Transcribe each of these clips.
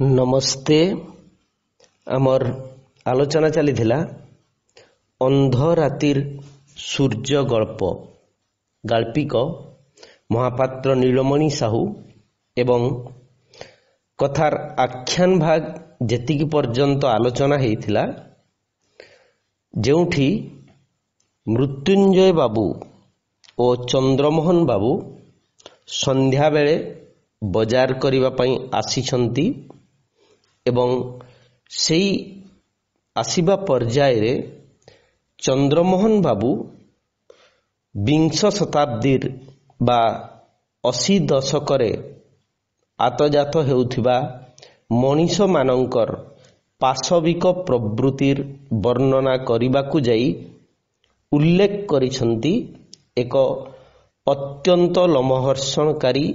नमस्ते। आमर आलोचना चली अंध रातिर सूर्य गल्प गाल्पिक महापात्र नीलमणि साहू एवं कथार आख्यान भाग जेतिकी पर्यंत आलोचना होइथिला जेउठी मृत्युंजय बाबू और चंद्रमोहन बाबू संध्या बेले बजार करिबा पई आसीछंती एवं सेई आसीबा पर्याय रे चंद्रमोहन बाबू विंश शताब्दीर बा 80 दशकरे आतजात हेउथिबा मनीष मानंकर पाशविक प्रवृत्तिर वर्णना करिबाकु जाई उल्लेख करिसंती एक अत्यंत लोमहर्षणकारी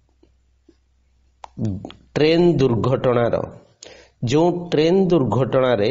ट्रेन दुर्घटनार जो ट्रेन दुर्घटना रे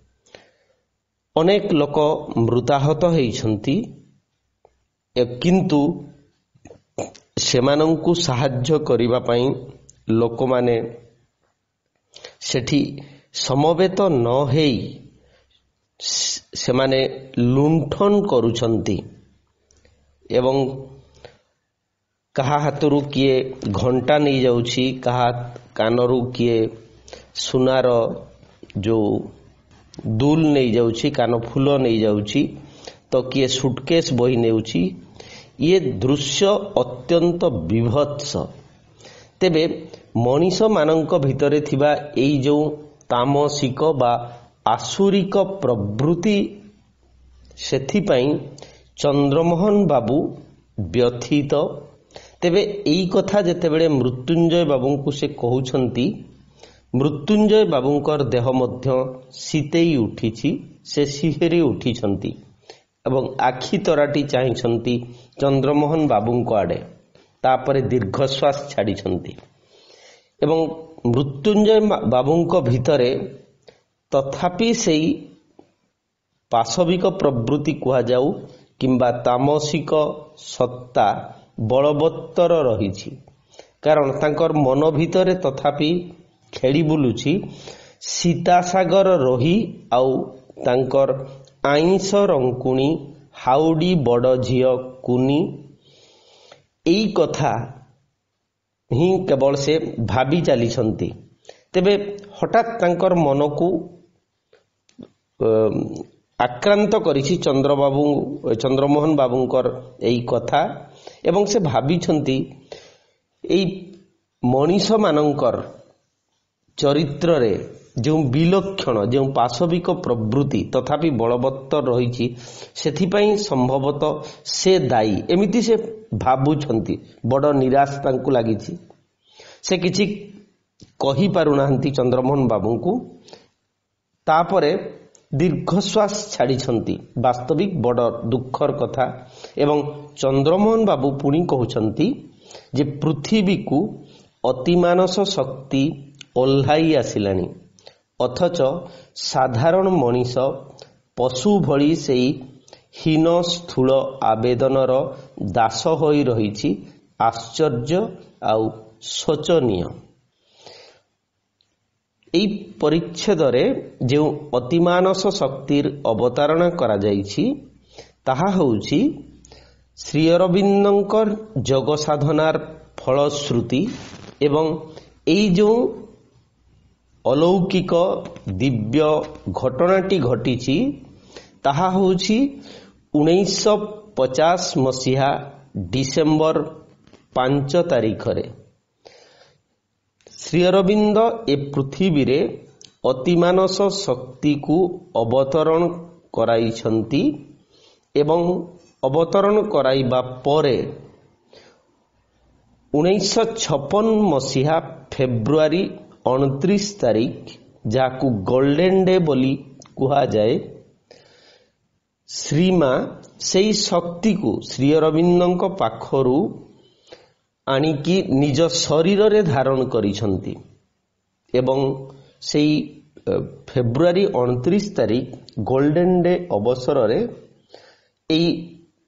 अनेक लोक मृताहत होइछंती किंतु सेमानंकु साहाय्य करिबा पई लोक माने सेठी समवेत न हेई सेमाने लुंठन करूछंती एवं कहा हाथरू किए घंटा नहीं जाउछि कहा कानरू किए सुनार जो दुल नहीं जाउछि कान फूल नहीं जाउछि तो किए सुटकेस बही नेउछि। ये दृश्य अत्यंत विभत्स। तेबे मनीष मानंक भितरे थिबा एई जो तामसिक बा आसुरिक प्रवृत्ति सेथि पई चंद्रमोहन बाबू व्यथित। तेबे एई कथा जेतेबेले मृत्युंजय बाबू को से कहउछंती मृत्युंजय बाबूंकर देह मध्य शीतेई उठिछि से सिहेरी उठिछंती एवं आखि तराटी चाहिछंती चंद्रमोहन बाबूंको आडे तापरे दीर्घश्वास छाड़िछंती एवं मृत्युंजय बाबूंको भितरे तथापि सेई पाशविक प्रवृत्ति कुहा जाऊ किंबा तामसिक सत्ता बलवत्तर रहिछि कारण तांकर मन भितरे तथापि खेली बुलुछि सीतासागर रही आउ तांकर आईंस रंकुणी हाउडी बड़ झियो कुनी एई कथा ही केवल से भाबी चलीछंती। तेबे हठात तांकर मन को आक्रांत करिछि चंद्रमोहन बाबूंकर एई कथा एवं से भाबिछंती एई मनीष मानंकर चरित्र रे जो विलक्षण जो पाशविक प्रवृत्ति तथापि बलवत्तर रही सेथिपाई संभवतः से दायी एमिति से भाबुछंती। बड़ निराश तांकु लागिछि से किछि कहि पारुनाहंती चंद्रमोहन बाबू को तापरे दीर्घश्वास छाड़िछंती वास्तविक बड़ दुखर कथा एवं चंद्रमोहन बाबू पुणी कहउछंती जे पृथ्वी को अतिमानस शक्ति ओल्हाई आसिलानी अथच साधारण मनीष पशु भली सेई हीन स्थूल आवेदनर दास होई रहिछि। आश्चर्य आउ शोचनीय एई परिच्छेद रे जो अतिमानस शक्तिर अवतारणा करा जाइछि ताहा होउछि श्री अरविंदंकर जग साधनार फलश्रुति एवं एई जो अलौकिक दिव्य घटनाटी घटिछि ताहा होउछि 1950 मसीहा डिसेम्बर 5 तारिख रे श्री अरविंद ए पृथ्वी रे अतिमानस शक्ति को अवतरण कराइछंती एवं अवतरण कराइबा परे 1956 मसीहा फेब्रुआरी 29 तारिख जाकु गोल्डन डे बोली कुहा जाए श्रीमा सेई शक्ति को श्री अरविंदंक पाखरु आनिकी निज शरीर रे धारण करिसंती एवं सेई फेब्रुआरी 29 तारिख गोल्डन डे अवसर रे एई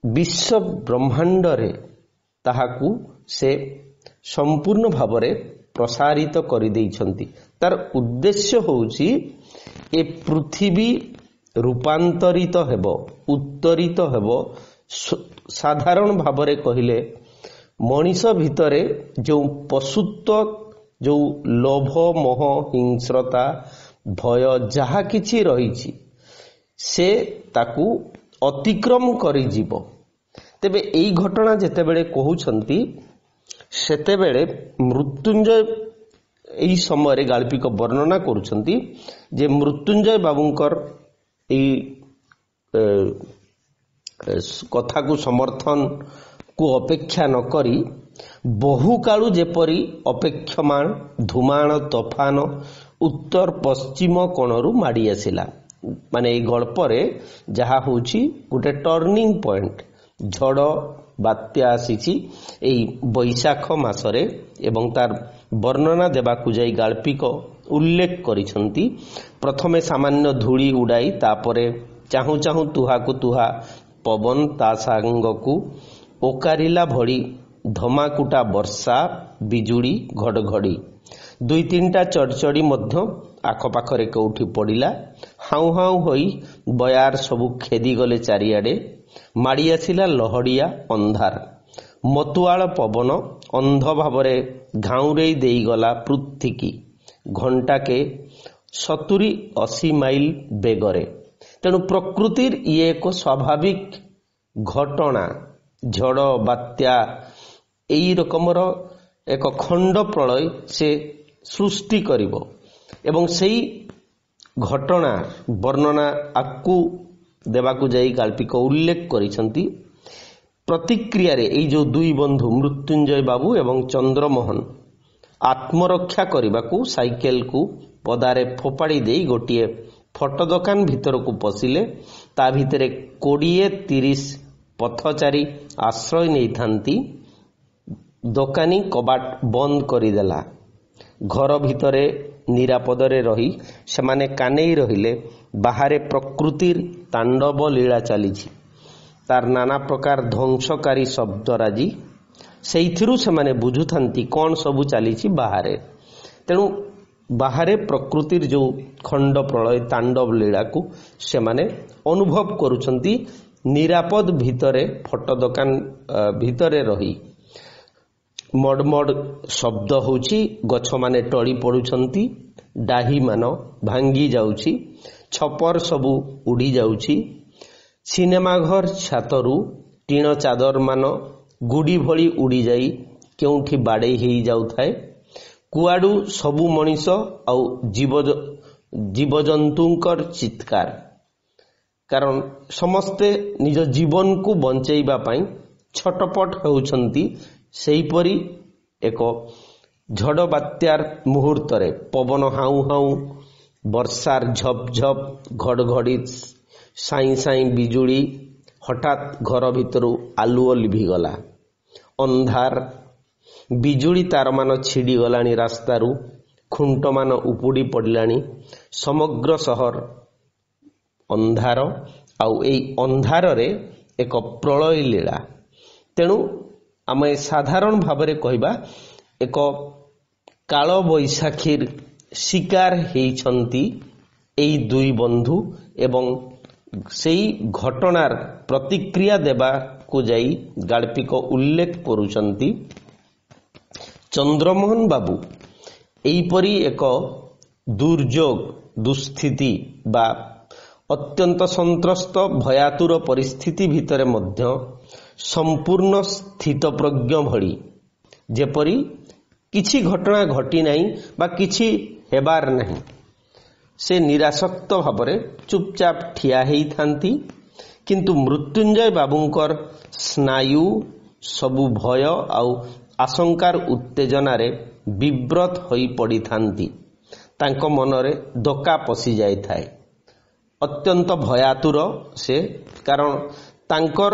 विश्व ब्रह्मांड रे ताहाकू से संपूर्ण भावरे ପ୍ରସାରିତ କରିଦେଇଛନ୍ତି। ତାର ଉଦ୍ଦେଶ୍ୟ ହେଉଛି ଏ ପୃଥିବୀ ରୂପାନ୍ତରିତ ହେବ, ଉତ୍ତରିତ ହେବ। ସାଧାରଣ ଭାବରେ କହିଲେ ମଣିଷ ଭିତରେ ଯେଉଁ ପଶୁତ୍ୱ, ଯେଉଁ ଲୋଭ, ମୋହ, ହିଂସ୍ରତା, ଭୟ ଯାହା କିଛି ରହିଛି ସେ ତାକୁ ଅତିକ୍ରମ କରିଯିବ। ତେବେ ଏଇ ଘଟଣା ଯେତେବେଳେ କହୁଛନ୍ତି ସେତେବେଳେ ମୃତ୍ୟୁଞ୍ଜୟ ଏହି ସମୟରେ ଗାଳ୍ପିକ ବର୍ଣ୍ଣନା କରୁଛନ୍ତି ଯେ ମୃତ୍ୟୁଞ୍ଜୟ ବାବୁଙ୍କର ଏଇ କଥାକୁ ସମର୍ଥନକୁ ଅପେକ୍ଷା ନ କରି ବହୁ କାଳୁ ଯେପରି ଅପେକ୍ଷମାଣ ଧୂମାଣ ତୋଫାନ ଉତ୍ତର ପଶ୍ଚିମ କୋଣରୁ ମାଡ଼ି ଆସିଲା। ମାନେ ଏଇ ଗଳ୍ପରେ ଯାହା ହେଉଛି ଗୋଟେ ଟର୍ଣ୍ଣିଂ ପଏଣ୍ଟ, ଝଡ଼ ବାତ୍ୟା ଆସିଛି ଏଇ ବୈଶାଖ ମାସରେ ଏବଂ ତାର ବର୍ଣ୍ଣନା ଦେବାକୁ ଯାଇ ଗାଳ୍ପିକ ଉଲ୍ଲେଖ କରିଛନ୍ତି। ପ୍ରଥମେ ସାମାନ୍ୟ ଧୂଳି ଉଡ଼ାଇ ତାପରେ ଚାହୁଁ ଚାହୁଁ ତୁହାକୁ ତୁହା ପବନ ତା ସାଙ୍ଗକୁ ଓକାରିଲା ଭଳି ଧମାକୁଟା ବର୍ଷା, ବିଜୁଳି, ଘଡ଼ଘଡ଼ି, 2-3ଟା ଚଡ଼ଚଡ଼ି ମଧ୍ୟ ଆଖପାଖରେ କେଉଁଠି ପଡ଼ିଲା। ହାଉଁ ହାଉଁ ହୋଇ ବୟାର ସବୁ ଖେଦିଗଲେ ଚାରିଆଡ଼େ। ମାଡ଼ି ଆସିଲା ଲହଡ଼ିଆ ଅନ୍ଧାର, ମତୁଆଳ ପବନ ଅନ୍ଧ ଭାବରେ ଘାଉଁରେଇ ଦେଇଗଲା ପୃଥିବୀ ଘଣ୍ଟାକେ 70-80 ମାଇଲ ବେଗରେ। ତେଣୁ ପ୍ରକୃତିର ଇଏ ଏକ ସ୍ୱାଭାବିକ ଘଟଣା। ଝଡ଼ ବାତ୍ୟା ଏହି ରକମର ଏକ ଖଣ୍ଡ ପ୍ରଳୟ ସେ ସୃଷ୍ଟି କରିବ ଏବଂ ସେଇ ଘଟଣା ବର୍ଣ୍ଣନା ଆକୁ ଦେବାକୁ ଯାଇ ଗାଳ୍ପିକ ଉଲ୍ଲେଖ କରିଛନ୍ତି। ପ୍ରତିକ୍ରିୟାରେ ଏଇ ଯେଉଁ ଦୁଇ ବନ୍ଧୁ ମୃତ୍ୟୁଞ୍ଜୟ ବାବୁ ଏବଂ ଚନ୍ଦ୍ରମୋହନ ଆତ୍ମରକ୍ଷା କରିବାକୁ ସାଇକେଲକୁ ପଦାରେ ଫୋପାଡ଼ି ଦେଇ ଗୋଟିଏ ଫଟୋ ଦୋକାନ ଭିତରକୁ ପଶିଲେ। ତା ଭିତରେ 20-30 ପଥଚାରୀ ଆଶ୍ରୟ ନେଇଥାନ୍ତି। ଦୋକାନୀ କବାଟ ବନ୍ଦ କରିଦେଲା। ଘର ଭିତରେ ନିରାପଦରେ ରହି ସେମାନେ କାନେଇ ରହିଲେ। ବାହାରେ ପ୍ରକୃତିର ତାଣ୍ଡବ ଲୀଳା ଚାଲିଛି, ତାର ନାନା ପ୍ରକାର ଧ୍ୱଂସକାରୀ ଶବ୍ଦରାଜି। ସେଇଥିରୁ ସେମାନେ ବୁଝୁଥାନ୍ତି କ'ଣ ସବୁ ଚାଲିଛି ବାହାରେ। ତେଣୁ ବାହାରେ ପ୍ରକୃତିର ଯେଉଁ ଖଣ୍ଡ ପ୍ରଳୟ ତାଣ୍ଡବ ଲୀଳାକୁ ସେମାନେ ଅନୁଭବ କରୁଛନ୍ତି ନିରାପଦ ଭିତରେ, ଫଟୋ ଦୋକାନ ଭିତରେ ରହି। ମଡ଼ମଡ଼ ଶବ୍ଦ ହେଉଛି, ଗଛମାନେ ଟଳି ପଡ଼ୁଛନ୍ତି, ଡାହିମାନ ଭାଙ୍ଗି ଯାଉଛି, ଛପର ସବୁ ଉଡ଼ି ଯାଉଛି। ସିନେମା ଘର ଛାତରୁ ଟିଣ ଚାଦରମାନ ଗୁଡ଼ି ଭଳି ଉଡ଼ିଯାଇ କେଉଁଠି ବାଡ଼େଇ ହେଇଯାଉଥାଏ। କୁଆଡ଼ୁ ସବୁ ମଣିଷ ଆଉ ଜୀବଜନ୍ତୁଙ୍କର ଚିତ୍କାର, କାରଣ ସମସ୍ତେ ନିଜ ଜୀବନକୁ ବଞ୍ଚେଇବା ପାଇଁ ଛଟପଟ ହେଉଛନ୍ତି। ସେହିପରି ଏକ ଝଡ଼ ବାତ୍ୟାର ମୁହୂର୍ତ୍ତରେ ପବନ ହାଉଁ ହାଉଁ, ବର୍ଷାର ଝପ୍ ଝପ୍, ଘଡ଼ଘଡ଼ି, ସାଇଁ ସାଇଁ ବିଜୁଳି, ହଠାତ୍ ଘର ଭିତରୁ ଆଲୁଅ ଲିଭିଗଲା। ଅନ୍ଧାର, ବିଜୁଳି ତାରମାନ ଛିଡ଼ିଗଲାଣି ରାସ୍ତାରୁ, ଖୁଣ୍ଟମାନ ଉପୁଡ଼ି ପଡ଼ିଲାଣି। ସମଗ୍ର ସହର ଅନ୍ଧାର, ଆଉ ଏଇ ଅନ୍ଧାରରେ ଏକ ପ୍ରଳୟ ଲୀଳା। ତେଣୁ ଆମେ ସାଧାରଣ ଭାବରେ କହିବା ଏକ କାଳ ବୈଶାଖୀର ଶିକାର ହେଇଛନ୍ତି ଏଇ ଦୁଇ ବନ୍ଧୁ ଏବଂ ସେଇ ଘଟଣାର ପ୍ରତିକ୍ରିୟା ଦେବାକୁ ଯାଇ ଗାଳ୍ପିକ ଉଲ୍ଲେଖ କରୁଛନ୍ତି। ଚନ୍ଦ୍ରମୋହନ ବାବୁ ଏହିପରି ଏକ ଦୁର୍ଯୋଗ, ଦୁଃସ୍ଥିତି ବା ଅତ୍ୟନ୍ତ ସନ୍ତ୍ରସ୍ତ ଭୟାତୁର ପରିସ୍ଥିତି ଭିତରେ ମଧ୍ୟ ସମ୍ପୂର୍ଣ୍ଣ ସ୍ଥିତପ୍ରଜ୍ଞ ଭଳି, ଯେପରି କିଛି ଘଟଣା ଘଟି ନାହିଁ ବା କିଛି ହେବାର ନାହିଁ, ସେ ନିରାସକ୍ତ ଭାବରେ ଚୁପଚାପ ଠିଆ ହେଇଥାନ୍ତି। କିନ୍ତୁ ମୃତ୍ୟୁଞ୍ଜୟ ବାବୁଙ୍କର ସ୍ନାୟୁ ସବୁ ଭୟ ଆଉ ଆଶଙ୍କାର ଉତ୍ତେଜନାରେ ବିବ୍ରତ ହୋଇ ପଡ଼ିଥାନ୍ତି। ତାଙ୍କ ମନରେ ଧୋକା ପଶି ଯାଇଥାଏ। ଅତ୍ୟନ୍ତ ଭୟାତୁର ସେ, କାରଣ ତାଙ୍କର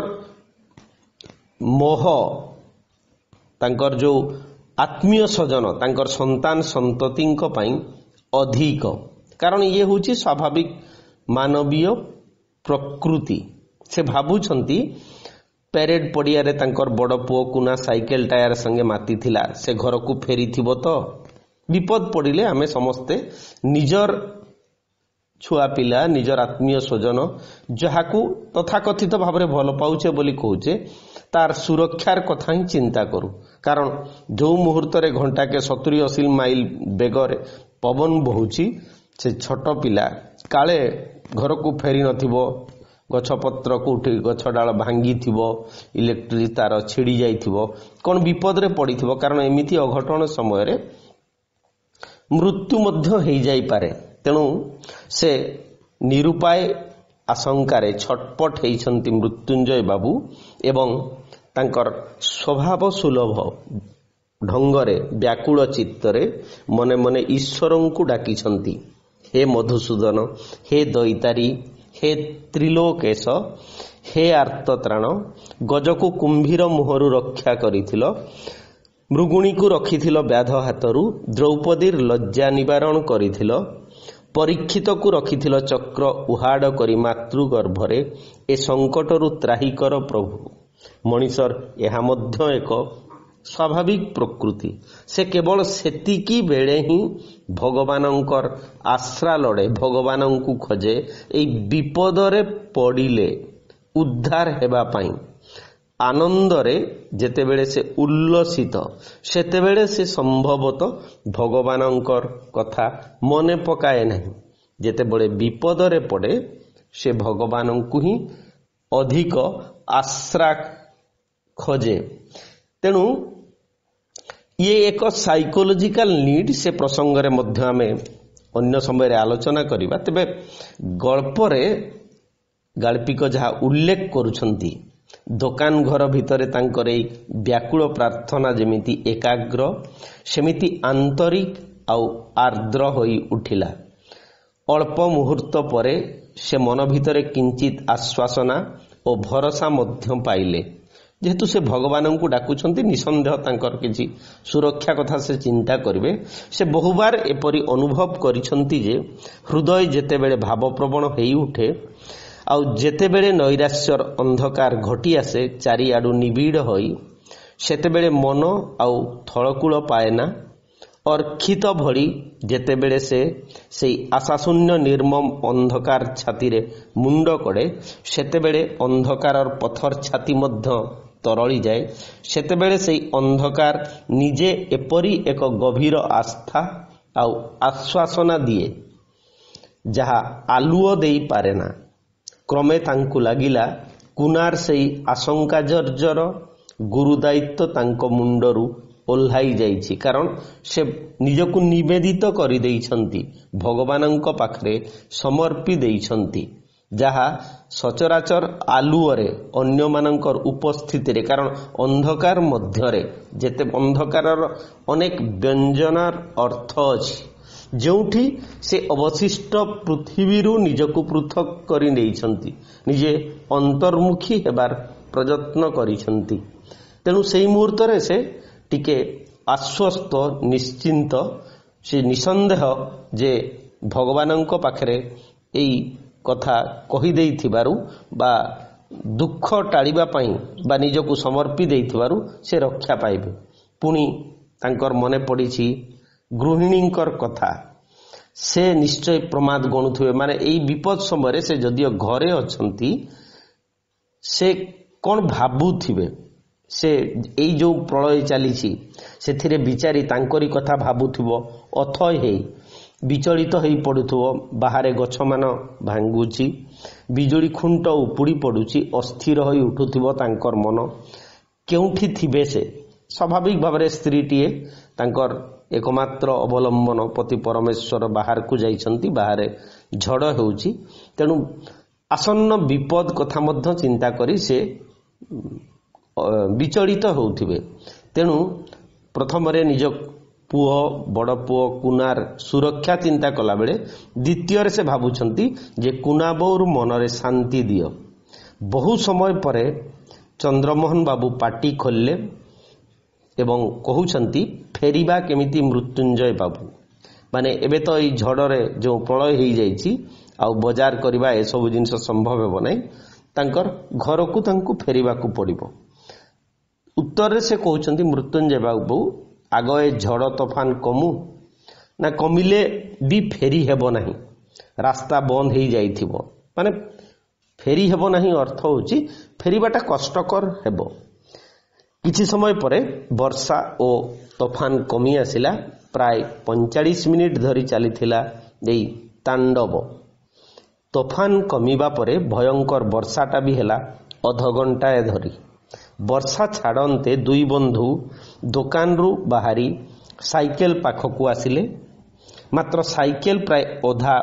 ମୋହ, ତାଙ୍କର ଯେଉଁ ଆତ୍ମୀୟ ସ୍ୱଜନ, ତାଙ୍କର ସନ୍ତାନ ସନ୍ତତିଙ୍କ ପାଇଁ ଅଧିକ। କାରଣ ଇଏ ହେଉଛି ସ୍ୱାଭାବିକ ମାନବୀୟ ପ୍ରକୃତି। ସେ ଭାବୁଛନ୍ତି ପ୍ୟାରେଡ୍ ପଡ଼ିଆରେ ତାଙ୍କର ବଡ଼ ପୁଅ କୁନା ସାଇକେଲ ଟାୟାର ସଙ୍ଗେ ମାତିଥିଲା, ସେ ଘରକୁ ଫେରିଥିବ ତ। विपद पड़िले आमे समस्ते निजर छुआ पिला निजर आत्मीय स्वजन जहाकू तथाकथित भाव में भल पाउछे बोली कहूचे तार सुरक्षार कथा ही चिंता करू। कारण जो मुहूर्त घंटा के 70-80 माइल बेगर पवन बहुची से छोट पिला काले घर को फेरी नथिबो, गछपत्र कोठी गछ डाल भांगी थिबो, इलेक्ट्रिक तार छिड़ी जाइथिबो, कोन विपद रे पड़िथिबो। कारण एमिति अघटन समय रे मृत्यु मध्य हेई जाई पारे। तेणु से निरुपाय आशंकारे छटपट हेइछंती मृत्युंजय बाबू एवं तांकर स्वभाव सुलभ ढंगरे व्याकुल चित्तरे मने मने ईश्वरंकु डाकिछंती, हे मधुसूदन, हे दैतारी, हे त्रिलोकेश, हे आर्तत्राण, गजकु कुंभीर मुहरु रक्षा करिथिल, मृगुणी को रखिथिल व्याध हाथरू, द्रौपदीर लज्जा निवारण करिथिल, परीक्षित को रखिथिल चक्र उहाड़ करी मातृगर्भरे, ए संकटरू त्राही कर प्रभु। मनीषर यह मध्य एक स्वाभाविक प्रकृति। से केवल सेतिकी बेले ही भगवानंकर आश्रा लड़े, भगवानंकु खोजे, एई विपदरे पड़िले उद्धार हेबा पाई आनंदरे जेतेबेले से उल्लसित सेतेबेले से संभवतः भगवानंकर कथा मने पकाए नहीं। जेतेबेले विपदरे पड़े से भगवानंकु ही अधिक आश्रा खोजे। तेणु ये एक साइकोलॉजिकल नीड से प्रसंग रे मध्य आमे अन्य समय रे आलोचना करिबा। तबे गल्परे गाल्पिक जहा उल्लेख करुछंती दोकान घर भितरे तांकर एई व्याकुल प्रार्थना जेमिति एकाग्र सेमिति आंतरिक आउ आर्द्र होई उठिला। अल्प मुहूर्त परे से मन भितरे किंचित आश्वासना और भरोसा मध्य पाइले। जेहेतु से भगवान को डाकुछंती निसंदेह तांकर किछि सुरक्षा कथा से चिंता करिवे। से बहुबार एपरि अनुभव करिछंती जे हृदय जेतेबेले भावप्रवण हेई उठे आउ जेतेबेले नैराश्यर अंधकार घटी आसे चारिआडु निबिड़ होई सेतेबेले मन आउ थळकूल पाएना। अर्खित भली जेतेबेले से आशाशून्य निर्मम अंधकार छाती रे मुंड कड़े सेतेबेले अंधकार पथर छाती मध्य तरली जाए। सेतेबेले से अंधकार निजे एपरी एक गभीर आस्था आउ आश्वासना दिए जहा आलुओ देई पारेना। क्रमे तांकु लागिला कुनार से आशंका जर्जर गुरु दायित्व तांको मुंडरू ओल्हाई जाइछि। कारण से निजकु निवेदित करि देइछंती, भगवानंक पाखरे समर्पी देइछंती, जहा सचराचर आलुओरे अन्य मानकर उपस्थिति रे। कारण अंधकार मध्यरे जेते अंधकारर अनेक व्यंजनार अर्थ अछि, जोठी से अवशिष्ट पृथ्वीरू निजकु पृथक करि नेइछंती, निजे अंतर्मुखी हेबार प्रयत्न करिछंती। तेणु सेई मुहूर्त रे से टिके आश्वस्त निश्चिंत से निसंदेह जे भगवानंक पाखरे एई कथा कहि देइथिबारु बा दुख टाळिबा पई बा निजकु समर्पी देइथिबारु से रक्षा पाइबे। पुणी तांकर मने पड़िछि गृहिणींकर कथा। से निश्चय प्रमाद गणुथिबे, माने एई विपद समय से जदियो घरे अछंती से कोन भाबुथिबे। से एई जो प्रलय चलीछि सेथिरे बिचारी तांकरी कथा भाबुथिबो, अथय हेई विचलित होई पड़ुथिबो। बाहरे गछ मान भांगुछि, बिजुली खुंट उपुड़ी पड़ुछि, अस्थिर होई उठुथिबो तांकर मन। केउठी थिबे से स्वाभाविक भाव स्त्रीटीए तांकर एकमात्र अवलंबन पति परमेश्वर बाहर को जाइछंती, बाहरे झड़ हेउछि। तेणु आसन्न विपद कथा मध्य चिंता करी से विचलित होउथिबे। तेणु प्रथम रे निज पुओ बड़ पुओ कुनार सुरक्षा चिंता कला बेले द्वितीय से भाबुछंती जे कुना बौर मनरे शांति दियो। बहु समय परे चंद्रमोहन बाबू पाटी खोलले एवं कहउछंती फेरिबा केमिति मृत्युंजय बाबू। माने एबे तो ई झड़रे जो प्रलय हेई जाइछि आउ बजार करबा ए सब जिंस संभव हेबो नै, तांकर घर को तांकु फेरिबा को पड़िबो। उत्तर से कहउछंती मृत्युंजय बाबू आग ए झड़ तोफान कमु ନା କମିଲେ ବି ଫେରି ହେବ ନାହିଁ, ରାସ୍ତା ବନ୍ଦ ହେଇଯାଇଥିବ। ମାନେ ଫେରି ହେବ ନାହିଁ ଅର୍ଥ ହେଉଛି ଫେରିବାଟା କଷ୍ଟକର ହେବ। କିଛି ସମୟ ପରେ ବର୍ଷା ଓ ତୋଫାନ କମି ଆସିଲା। ପ୍ରାୟ 45 ମିନିଟ୍ ଧରି ଚାଲିଥିଲା ଏହି ତାଣ୍ଡବ। ତୋଫାନ କମିବା ପରେ ଭୟଙ୍କର ବର୍ଷାଟା ବି ହେଲା ଅଧଘଣ୍ଟାଏ ଧରି। ବର୍ଷା ଛାଡ଼ନ୍ତେ ଦୁଇ ବନ୍ଧୁ ଦୋକାନରୁ ବାହାରି ସାଇକେଲ ପାଖକୁ ଆସିଲେ। ମାତ୍ର ସାଇକେଲ ପ୍ରାୟ ଅଧା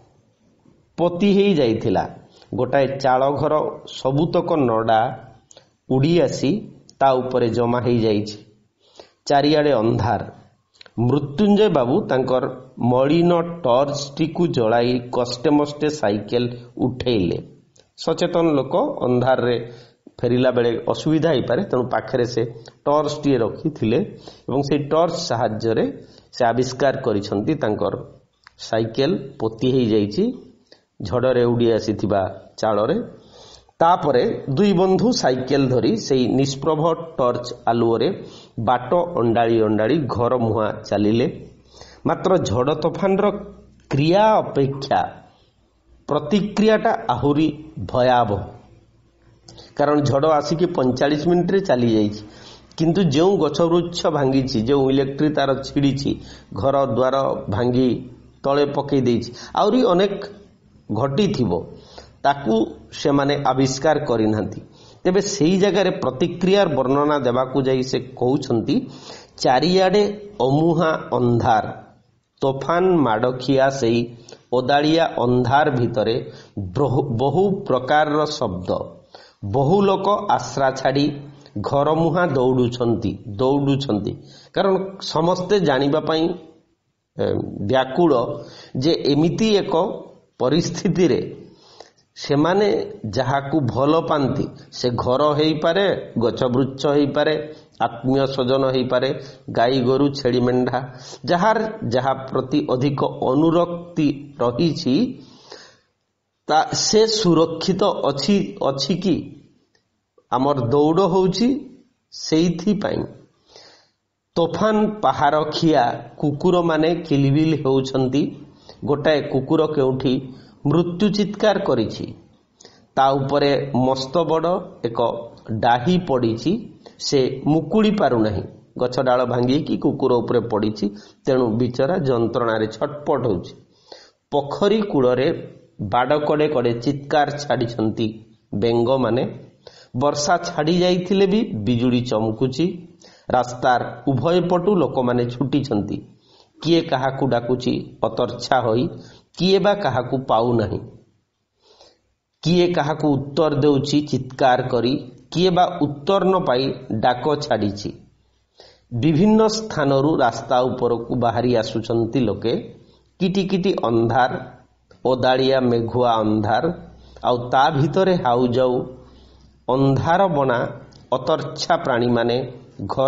ପୋତି ହେଇଯାଇଥିଲା। ଗୋଟାଏ ଚାଳ ଘର ସବୁତକ ନଡ଼ା ଉଡ଼ି ଆସି ତା ଉପରେ ଜମା ହେଇଯାଇଛି। ଚାରିଆଡ଼େ ଅନ୍ଧାର। ମୃତ୍ୟୁଞ୍ଜୟ ବାବୁ ତାଙ୍କର ମଳିନ ଟର୍ଚ୍ଚଟିକୁ ଜଳାଇ କଷ୍ଟେ ମଷ୍ଟେ ସାଇକେଲ ଉଠେଇଲେ। ସଚେତନ ଲୋକ, ଅନ୍ଧାରରେ ଫେରିଲା ବେଳେ ଅସୁବିଧା ହେଇପାରେ, ତେଣୁ ପାଖରେ ସେ ଟର୍ଚ୍ଚଟିଏ ରଖିଥିଲେ ଏବଂ ସେହି ଟର୍ଚ୍ଚ ସାହାଯ୍ୟରେ ସେ ଆବିଷ୍କାର କରିଛନ୍ତି ତାଙ୍କର ସାଇକେଲ ପୋତି ହେଇଯାଇଛି ଝଡ଼ରେ ଉଡ଼ି ଆସିଥିବା ଚାଳରେ। ତାପରେ ଦୁଇ ବନ୍ଧୁ ସାଇକେଲ ଧରି ସେହି ନିଷ୍ପ୍ରଭ ଟର୍ଚ୍ଚ ଆଲୁଅରେ ବାଟ ଅଣ୍ଡାଳି ଅଣ୍ଡାଳି ଘର ମୁହାଁ ଚାଲିଲେ। ମାତ୍ର ଝଡ଼ ତୋଫାନର କ୍ରିୟା ଅପେକ୍ଷା ପ୍ରତିକ୍ରିୟାଟା ଆହୁରି ଭୟାବହ। କାରଣ ଝଡ଼ ଆସିକି 45 ମିନିଟ୍ରେ ଚାଲିଯାଇଛି, କିନ୍ତୁ ଯେଉଁ ଗଛ ବୃକ୍ଷ ଭାଙ୍ଗିଛି, ଯେଉଁ ଇଲେକ୍ଟ୍ରିକ୍ ତାର ଛିଡ଼ିଛି, ଘର ଦ୍ୱାର ଭାଙ୍ଗି ତଳେ ପକାଇ ଦେଇଛି, ଆହୁରି ଅନେକ ଘଟିଥିବ, ତାକୁ ସେମାନେ ଆବିଷ୍କାର କରିନାହାନ୍ତି। ତେବେ ସେହି ଜାଗାରେ ପ୍ରତିକ୍ରିୟାର ବର୍ଣ୍ଣନା ଦେବାକୁ ଯାଇ ସେ କହୁଛନ୍ତି, ଚାରିଆଡ଼େ ଅମୁହାଁ ଅନ୍ଧାର। ତୋଫାନ ମାଡ଼ଖିଆ ସେହି ଓଦାଳିଆ ଅନ୍ଧାର ଭିତରେ ବହୁ ପ୍ରକାରର ଶବ୍ଦ। ବହୁ ଲୋକ ଆଶ୍ରା ଛାଡ଼ି ଘର ମୁହାଁ ଦୌଡ଼ୁଛନ୍ତି। କାରଣ ସମସ୍ତେ ଜାଣିବା ପାଇଁ ବ୍ୟାକୁଳ ଯେ ଏମିତି ଏକ ପରିସ୍ଥିତିରେ ସେମାନେ ଯାହାକୁ ଭଲ ପାଆନ୍ତି, ସେ ଘର ହେଇପାରେ, ଗଛ ବୃକ୍ଷ ହେଇପାରେ, ଆତ୍ମୀୟ ସ୍ୱଜନ ହେଇପାରେ, ଗାଈ ଗୋରୁ ଛେଳି ମେଣ୍ଢା, ଯାହାର ଯାହା ପ୍ରତି ଅଧିକ ଅନୁରକ୍ତି ରହିଛି, ସେ ସୁରକ୍ଷିତ ଅଛି କି? ଆମର ଦୌଡ଼ ହେଉଛି ସେଇଥିପାଇଁ। ତୋଫାନ ପାହାର ଖିଆ କୁକୁରମାନେ କିଲିବିଲ ହେଉଛନ୍ତି। ଗୋଟାଏ କୁକୁର କେଉଁଠି ମୃତ୍ୟୁ ଚିତ୍କାର କରିଛି। ତା ଉପରେ ମସ୍ତ ବଡ଼ ଏକ ଡାହି ପଡ଼ିଛି, ସେ ମୁକୁଳି ପାରୁନାହିଁ। ଗଛ ଡାଳ ଭାଙ୍ଗିକି କୁକୁର ଉପରେ ପଡ଼ିଛି, ତେଣୁ ବିଚରା ଯନ୍ତ୍ରଣାରେ ଛଟପଟ ହେଉଛି। ପୋଖରୀ କୂଳରେ ବାଡ଼ କଡ଼େ କଡ଼େ ଚିତ୍କାର ଛାଡ଼ିଛନ୍ତି ବେଙ୍ଗମାନେ। ବର୍ଷା ଛାଡ଼ି ଯାଇଥିଲେ ବି ବିଜୁଳି ଚମକୁଛି। ରାସ୍ତାର ଉଭୟ ପଟୁ ଲୋକମାନେ ଛୁଟିଛନ୍ତି। କିଏ କାହାକୁ ଡାକୁଛି ଅତର୍ଚ୍ଛା ହୋଇ, କିଏ ବା କାହାକୁ ପାଉନାହିଁ। କିଏ କାହାକୁ ଉତ୍ତର ଦେଉଛି ଚିତ୍କାର କରି, କିଏ ବା ଉତ୍ତର ନ ପାଇ ଡାକ ଛାଡ଼ିଛି। ବିଭିନ୍ନ ସ୍ଥାନରୁ ରାସ୍ତା ଉପରକୁ ବାହାରି ଆସୁଛନ୍ତି ଲୋକେ। କିଟି କିଟି ଅନ୍ଧାର, ଓଦାଳିଆ ମେଘୁଆ ଅନ୍ଧାର, ଆଉ ତା ଭିତରେ ହାଉଯାଉ ଅନ୍ଧାର ବଣା ଅତର୍ଚ୍ଛା ପ୍ରାଣୀମାନେ ଘର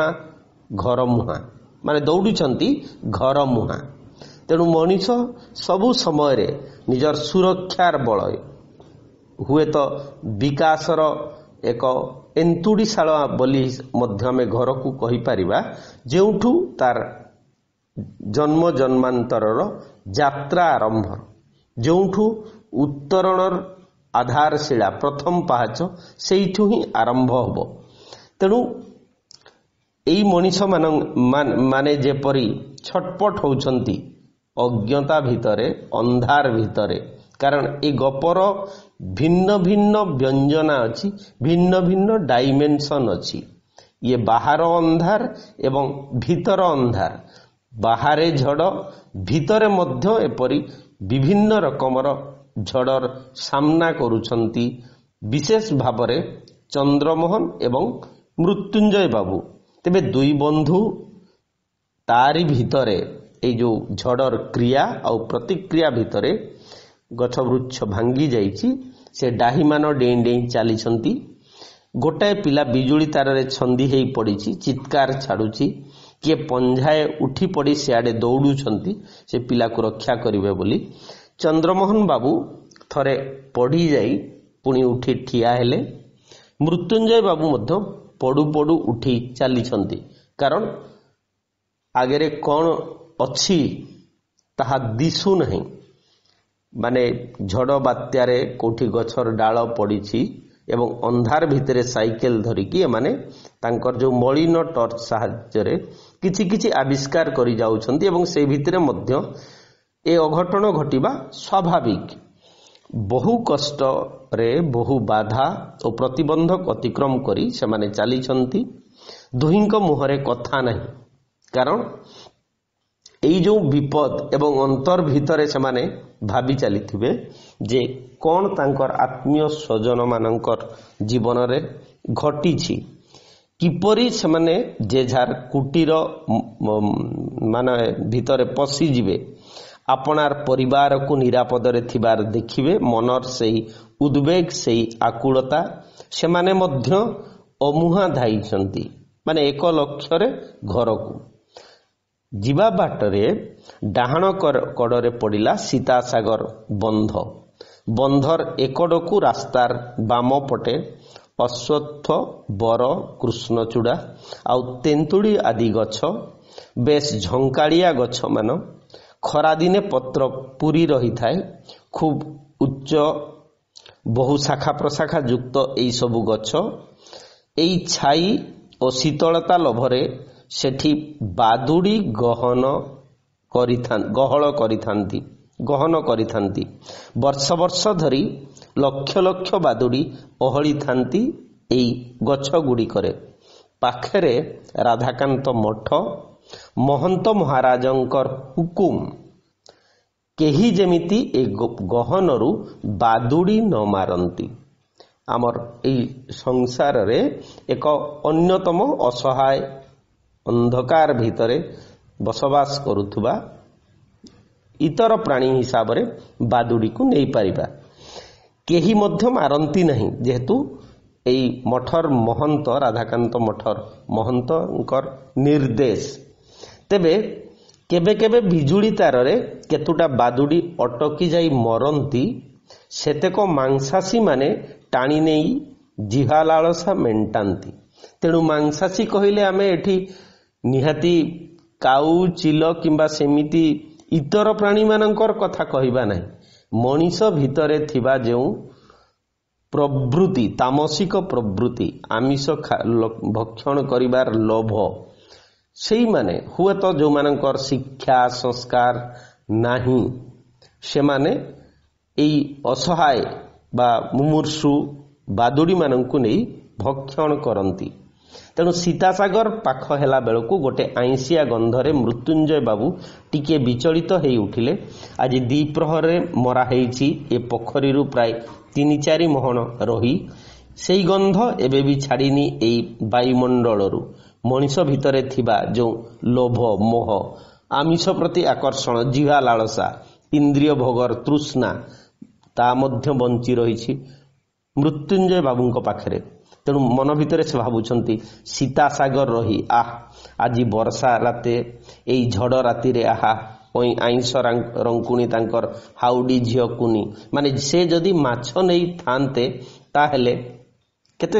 ମୁହାଁ ମାନେ ଦୌଡ଼ୁଛନ୍ତି ଘର ମୁହାଁ। ତେଣୁ ମଣିଷ ସବୁ ସମୟରେ ନିଜର ସୁରକ୍ଷାର ବଳ, ହୁଏତ ବିକାଶର ଏକ ଏନ୍ତୁଡ଼ିଶାଳ ବୋଲି ମଧ୍ୟ ଆମେ ଘରକୁ କହିପାରିବା, ଯେଉଁଠୁ ତାର ଜନ୍ମ ଜନ୍ମାନ୍ତରର ଯାତ୍ରା ଆରମ୍ଭ, ଯେଉଁଠୁ ଉତ୍ତରଣର ଆଧାରଶିଳା ପ୍ରଥମ ପାହାଚ ସେଇଠୁ ହିଁ ଆରମ୍ଭ ହେବ। ତେଣୁ ଏଇ ମଣିଷ ମାନେ ଯେପରି ଛଟପଟ ହେଉଛନ୍ତି ଅଜ୍ଞତା ଭିତରେ, ଅନ୍ଧାର ଭିତରେ, କାରଣ ଏ ଗପର ଭିନ୍ନ ଭିନ୍ନ ବ୍ୟଞ୍ଜନା ଅଛି, ଭିନ୍ନ ଭିନ୍ନ ଡାଇମେନସନ ଅଛି। ଇଏ ବାହାର ଅନ୍ଧାର ଏବଂ ଭିତର ଅନ୍ଧାର। ବାହାରେ ଝଡ଼, ଭିତରେ ମଧ୍ୟ ଏପରି ବିଭିନ୍ନ ରକମର ଝଡ଼ର ସାମ୍ନା କରୁଛନ୍ତି ବିଶେଷ ଭାବରେ ଚନ୍ଦ୍ରମୋହନ ଏବଂ ମୃତ୍ୟୁଞ୍ଜୟ ବାବୁ। ତେବେ ଦୁଇ ବନ୍ଧୁ ତାରି ଭିତରେ ଏଇ ଯେଉଁ ଝଡ଼ର କ୍ରିୟା ଆଉ ପ୍ରତିକ୍ରିୟା ଭିତରେ ଗଛ ବୃକ୍ଷ ଭାଙ୍ଗି ଯାଇଛି, ସେ ଡାହିମାନ ଡେଇଁ ଡେଇଁ ଚାଲିଛନ୍ତି। ଗୋଟାଏ ପିଲା ବିଜୁଳି ତାରରେ ଛନ୍ଦି ହେଇ ପଡ଼ିଛି, ଚିତ୍କାର ଛାଡ଼ୁଛି। କିଏ ପଞ୍ଝାଏ ଉଠି ପଡ଼ି ସିଆଡ଼େ ଦୌଡ଼ୁଛନ୍ତି ସେ ପିଲାକୁ ରକ୍ଷା କରିବେ ବୋଲି। ଚନ୍ଦ୍ରମୋହନ ବାବୁ ଥରେ ପଡ଼ିଯାଇ ପୁଣି ଉଠି ଠିଆ ହେଲେ। ମୃତ୍ୟୁଞ୍ଜୟ ବାବୁ ମଧ୍ୟ ପଡ଼ୁ ପଡ଼ୁ ଉଠି ଚାଲିଛନ୍ତି, କାରଣ ଆଗରେ କ'ଣ ଅଛି ତାହା ଦିଶୁ ନାହିଁ। ମାନେ ଝଡ଼ ବାତ୍ୟାରେ କୋଉଠି ଗଛର ଡାଳ ପଡ଼ିଛି ଏବଂ ଅନ୍ଧାର ଭିତରେ ସାଇକେଲ ଧରିକି ଏମାନେ ତାଙ୍କର ଯେଉଁ ମଳିନ ଟର୍ଚ୍ଚ ସାହାଯ୍ୟରେ କିଛି କିଛି ଆବିଷ୍କାର କରି ଯାଉଛନ୍ତି ଏବଂ ସେ ଭିତରେ ମଧ୍ୟ ଏ ଅଘଟଣ ଘଟିବା ସ୍ୱାଭାବିକ। ବହୁ କଷ୍ଟରେ ବହୁ ବାଧା ଓ ପ୍ରତିବନ୍ଧକ ଅତିକ୍ରମ କରି ସେମାନେ ଚାଲିଛନ୍ତି। ଦୁହିଁଙ୍କ ମୁହଁରେ କଥା ନାହିଁ, କାରଣ ଏଇ ଯେଉଁ ବିପଦ ଏବଂ ଅନ୍ତର ଭିତରେ ସେମାନେ ଭାବି ଚାଲିଥିବେ ଯେ କ'ଣ ତାଙ୍କର ଆତ୍ମୀୟ ସ୍ୱଜନ ମାନଙ୍କର ଜୀବନରେ ଘଟିଛି, କିପରି ସେମାନେ ଯେ ଯାହାର କୁଟୀର ମାନେ ଭିତରେ ପଶିଯିବେ, ଆପଣାର ପରିବାରକୁ ନିରାପଦରେ ଥିବାର ଦେଖିବେ। ମନର ସେହି ଉଦ୍ବେଗ, ସେହି ଆକୁଳତା ସେମାନେ ମଧ୍ୟ ଅମୁହାଁ ଧାଇଛନ୍ତି, ମାନେ ଏକ ଲକ୍ଷ୍ୟରେ ଘରକୁ ଯିବା ବାଟରେ ଡାହାଣ କଡ଼ରେ ପଡ଼ିଲା ସୀତାସାଗର ବନ୍ଧ। ବନ୍ଧର ଏକଡ଼କୁ ରାସ୍ତାର ବାମ ପଟେ ଅଶ୍ୱତ୍ଥ, ବର, କୃଷ୍ଣଚୂଡ଼ା ଆଉ ତେନ୍ତୁଳି ଆଦି ଗଛ, ବେଶ ଝଙ୍କାଳିଆ ଗଛମାନ। ଖରାଦିନେ ପତ୍ର ପୂରି ରହିଥାଏ। ଖୁବ୍ ଉଚ୍ଚ ବହୁ ଶାଖା ପ୍ରଶାଖା ଯୁକ୍ତ ଏହିସବୁ ଗଛ ଏଇ ଛାଇ ଓ ଶୀତଳତା ଲୋଭରେ ସେଠି ବାଦୁଡ଼ି ଗହନ କରିଥାନ୍ତି। ବର୍ଷ ବର୍ଷ ଧରି ଲକ୍ଷ ଲକ୍ଷ ବାଦୁଡ଼ି ଓହଳିଥାନ୍ତି ଏଇ ଗଛ ଗୁଡ଼ିକରେ। ପାଖରେ ରାଧାକାନ୍ତ ମଠ। ମହନ୍ତ ମହାରାଜଙ୍କର ହୁକୁମ, କେହି ଯେମିତି ଏ ଗହନରୁ ବାଦୁଡ଼ି ନ ମାରନ୍ତି। ଆମର ଏଇ ସଂସାରରେ ଏକ ଅନ୍ୟତମ ଅସହାୟ ଅନ୍ଧକାର ଭିତରେ ବସବାସ କରୁଥିବା ଇତର ପ୍ରାଣୀ ହିସାବରେ ବାଦୁଡ଼ିକୁ ନେଇପାରିବା। କେହି ମଧ୍ୟ ମାରନ୍ତି ନାହିଁ, ଯେହେତୁ ଏଇ ମଠର ମହନ୍ତ, ରାଧାକାନ୍ତ ମଠର ମହନ୍ତଙ୍କର ନିର୍ଦ୍ଦେଶ। ତେବେ କେବେ କେବେ ବିଜୁଳି ତାରରେ କେତୁଟା ବାଦୁଡ଼ି ଅଟକି ଯାଇ ମରନ୍ତି। ସେତେକ ମାଂସାଶୀ ମାନେ ଟାଣି ନେଇ ଜିହା ଲାଳସା ମେଣ୍ଟାନ୍ତି। ତେଣୁ ମାଂସାଶୀ କହିଲେ ଆମେ ଏଠି ନିହାତି କାଉ, ଚିଲ କିମ୍ବା ସେମିତି ଇତର ପ୍ରାଣୀମାନଙ୍କର କଥା କହିବା ନାହିଁ। ମଣିଷ ଭିତରେ ଥିବା ଯେଉଁ ପ୍ରବୃତ୍ତି, ତାମସିକ ପ୍ରବୃତ୍ତି, ଆମିଷ ଭକ୍ଷଣ କରିବାର ଲୋଭ, ସେଇମାନେ ହୁଏତ ଯେଉଁମାନଙ୍କର ଶିକ୍ଷା ସଂସ୍କାର ନାହିଁ, ସେମାନେ ଏଇ ଅସହାୟ ବା ମୁମୂର୍ଷୁ ବାଦୁଡ଼ିମାନଙ୍କୁ ନେଇ ଭକ୍ଷଣ କରନ୍ତି। ତେଣୁ ସୀତାସାଗର ପାଖ ହେଲା ବେଳକୁ ଗୋଟେ ଆଇଁଷିଆ ଗନ୍ଧରେ ମୃତ୍ୟୁଞ୍ଜୟ ବାବୁ ଟିକିଏ ବିଚଳିତ ହେଇ ଉଠିଲେ। ଆଜି ଦ୍ୱିପ୍ରହରରେ ମରା ହେଇଛି ଏ ପୋଖରୀରୁ ପ୍ରାୟ 3-4 ମହଣ ରହି। ସେଇ ଗନ୍ଧ ଏବେ ବି ଛାଡ଼ିନି ଏଇ ବାୟୁମଣ୍ଡଳରୁ। ମଣିଷ ଭିତରେ ଥିବା ଯେଉଁ ଲୋଭ, ମୋହ, ଆମିଷ ପ୍ରତି ଆକର୍ଷଣ, ଜିହା ଲାଳସା, ଇନ୍ଦ୍ରିୟ ଭୋଗର ତୃଷ୍ଣା, ତା ମଧ୍ୟ ବଞ୍ଚି ରହିଛି ମୃତ୍ୟୁଞ୍ଜୟ ବାବୁଙ୍କ ପାଖରେ। ତେଣୁ ମନ ଭିତରେ ସେ ଭାବୁଛନ୍ତି ସୀତାସାଗର ରହି ଆଜି ବର୍ଷା ରାତେ, ଏଇ ଝଡ଼ ରାତିରେ ଆଇଁଷ ରଙ୍କୁଣୀ ତାଙ୍କର ହାଉଡ଼ି ଝିଅ କୁନି, ମାନେ ସେ ଯଦି ମାଛ ନେଇଥାନ୍ତେ ତାହେଲେ କେତେ